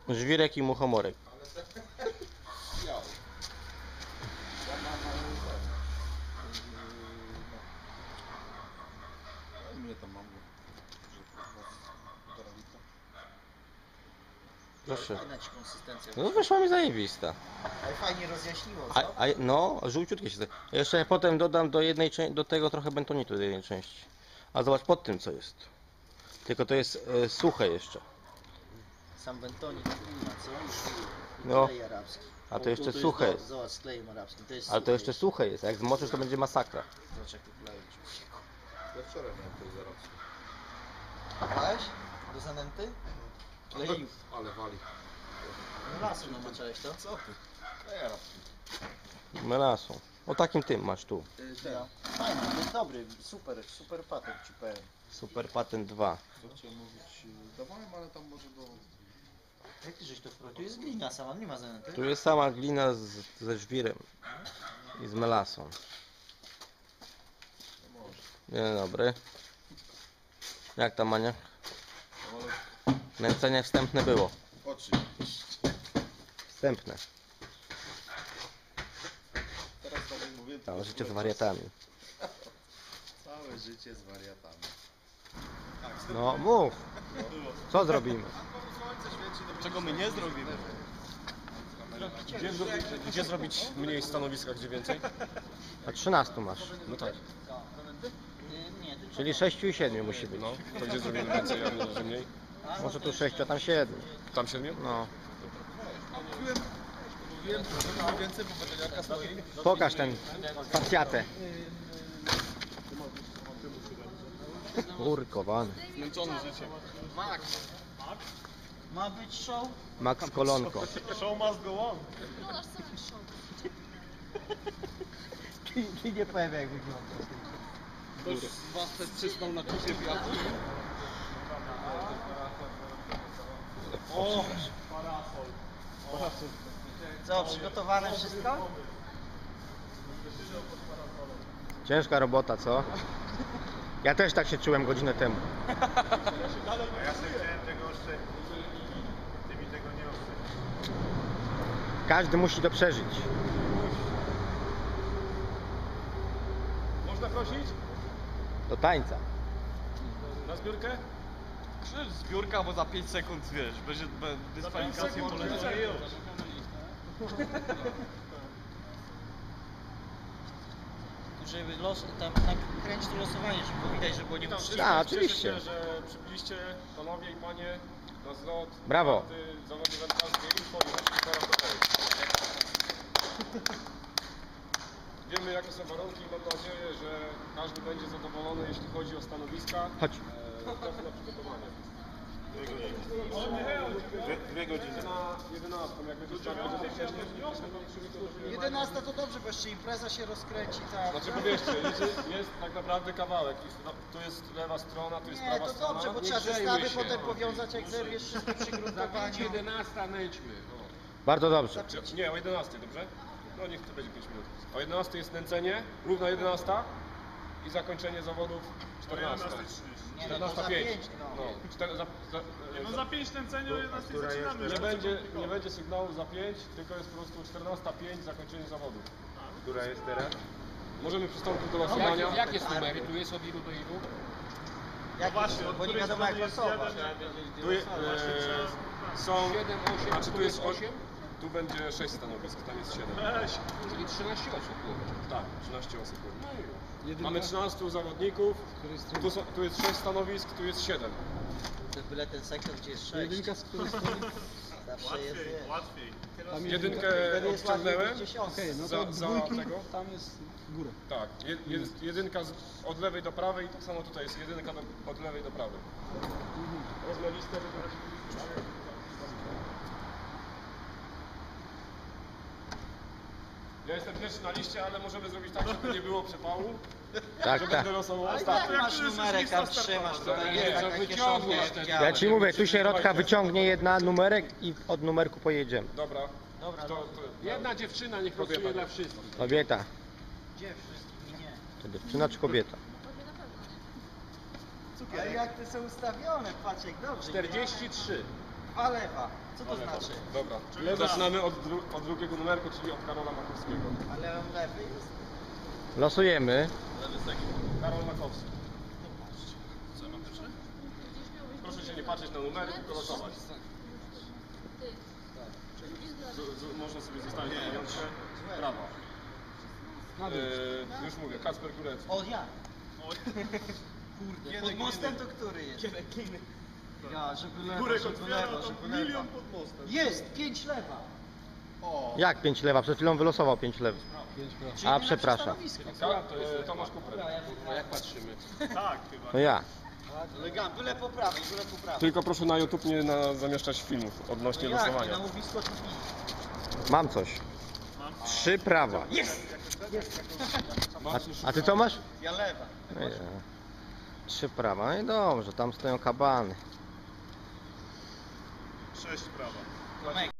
Żwirek i muchomorek. Ile tam mam? Proszę. Fajna ci konsystencja. No wyszła mi zajebista. Ale fajnie rozjaśniło, co? No, żółciutkie się. Jeszcze potem dodam do jednej do tego trochę bentonitu do jednej części. A zobacz pod tym co jest. Tylko to jest suche jeszcze. Sam bentonik klima, co? I No. klej arabski. A to jeszcze Tu suche jest. Zobacz, z klejem arabskim. To jest Ale to jeszcze suche jest. A jak zmoczysz to będzie masakra. Zobacz jak to klei. Ja wczoraj miałem to z arabskim. Kopałeś? Do zanęty? Kleił. Ale wali. No lasu namaczałeś to? Co ty? Klej arabski. Melasą. O takim tym masz tu. No. Fajny, to jest dobry, super patent ci powiem. Super Patent 2. Co chciałem mówić? Dawałem, ale tam może do... Jak ty żeś to wprowadził? Tu jest glina sama, nie ma zanęty. Tu jest sama glina ze żwirem i z melasą. Dzień dobry. Jak tam Mania? Nęcenie wstępne było. Oczywiście. Wstępne. Teraz to mówię... Całe życie z wariatami. Całe życie z wariatami. No mów. Co zrobimy? Czego my nie zrobimy? Gdzie zrobić mniej stanowiska, gdzie więcej? A 13 masz. No tak. Nie, tu Czyli 6 i 7 musi być. No, to gdzie zrobimy więcej, a nie mniej? Może tu 6, a tam 7. Tam 7? No. Wiem, że więcej, bo betoniarka stoi. Pokaż ten facjatę. Urkowany. Zmęczony życiem. ma być show. Max Kolonko. Show must go on. I nie powiem jak wygląda. Ktoś z was też przysnął na kupie wiatru? O! Co, przygotowane wszystko? Ciężka robota, co? Ja też tak się czułem godzinę temu. A ja sobie chciałem tego oszczędzić. Ty mi tego nie oszczędzisz. Każdy musi to przeżyć. Można prosić? Do tańca. Na zbiórkę? Krzyż zbiórka, bo za 5 sekund wiesz, będzie dyskwalifikacja poleciała. Żeby tam nakręcić to losowanie, żeby widać, że było nieuczciwe. Tak, oczywiście. Cieszę się, że przybyliście panowie i panie na zlot. Brawo. Zawody wędkarskie Info i teraz do tej. Wiemy jakie są warunki i mam nadzieję, że każdy będzie zadowolony jeśli chodzi o stanowiska. Chodź. Czas na przygotowanie. 2 godziny. Na 11, jak będzie start, będzie wcześniej. 11 to dobrze, bo jeszcze impreza się rozkręci, tak. Znaczy powiedzcie, jest tak naprawdę kawałek. Tu jest lewa strona, tu jest Nie, prawa to strona. dobrze, bo trzeba zestawy potem powiązać, jak zerwiesz wszystko przygruntowanie. 11 nęćmy. Bardzo dobrze. Nie, o 11, dobrze? No niech to będzie 5 minut. O 11 jest nęcenie, równa 11 i zakończenie zawodów 14. Nie, no to za 14:05. 5, no. No, No za 5 nęcenia o 11 zaczynamy. nie będzie sygnału za 5, tylko jest po prostu 14:05 zakończenie zawodów. Która jest teraz? Możemy przystąpić do losowania. Jakie są numery? Tu jest od ilu do ilu? Jak właśnie, bo od nie której wiadomo jak strony jest losować. jeden? Tu są 7, 8, znaczy tu jest 8? tu będzie 6 stanowisk, tam jest 7. Weź. Czyli 13 osób było. Tak, 13 osób. Mamy 13 zawodników, tu jest 6 stanowisk, tu jest 7. To byle ten sektor, gdzie jest 6. Jedynka z której strony? Zawsze jest, Łatwiej, łatwiej. Jedynkę Wtedy jest łatwiej odciągnąłem być 10. za tego. Tam jest górę. Tak, jedynka od lewej do prawej i tak samo tutaj jest jedynka od lewej do prawej. Wezmę listę, Ja jestem pierwszy na liście, ale możemy zrobić tak, żeby nie było przepału. Tak, Że tak. będę losował Ale ostatni. tak, masz numerek, tam trzymasz, tutaj Nie, jest że taka wyciągniesz kieszonka. ten- jak Ja ci mówię, tu środka wyciągnie jedna numerek i od numerku pojedziemy. Dobra. Dobra, To, Jedna dziewczyna niech losuje dla wszystkich. Kobieta. gdzie wszystkich nie? To dziewczyna czy kobieta? Ale jak te są ustawione, patrz jak dobrze. 43. A lewa. Co to znaczy? Dobra. Zaczynamy od drugiego numerku, czyli od Karola Makowskiego. Ale on lewy jest. Losujemy. Karol Makowski. Proszę się nie patrzeć na numery, tylko losować. Można sobie zostawić na piątkę. Prawa. Już mówię, Kacper Górecki. O, ja. Kurde, pod mostem to który jest? Ja, żeby lewo, Górek żeby otwiera, lewo, to żeby lewo. milion pod mostem. Jest, 5 lewa. Jak 5 lewa? Przed chwilą wylosował 5 lew. Czyli A, nie na przepraszam. stanowisko. To jest Tomasz Kuper. A jak patrzymy? Tak, chyba. To ja. Byle po prawej, byle po prawej. Tylko proszę na YouTube nie zamieszczać filmów odnośnie Jak? losowania. Na łowisko TV. Mam coś. 3 prawa. A ty co masz? Ja lewa. 3 prawa. No i dobrze, tam stoją kabany. 6 prawa. Tomek.